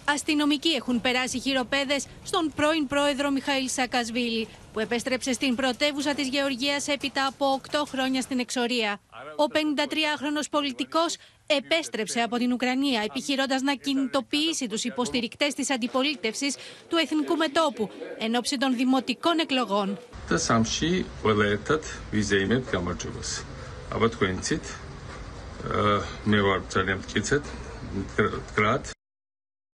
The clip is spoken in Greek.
Αστυνομικοί έχουν περάσει χειροπέδες στον πρώην πρόεδρο Μιχαήλ Σαακασβίλη, που επέστρεψε στην πρωτεύουσα της Γεωργίας έπειτα από 8 χρόνια στην εξορία. Ο 53χρονος πολιτικός επέστρεψε από την Ουκρανία, επιχειρώντας να κινητοποιήσει τους υποστηρικτές της αντιπολίτευσης του Εθνικού Μετώπου εν ώψη των δημοτικών εκλογών.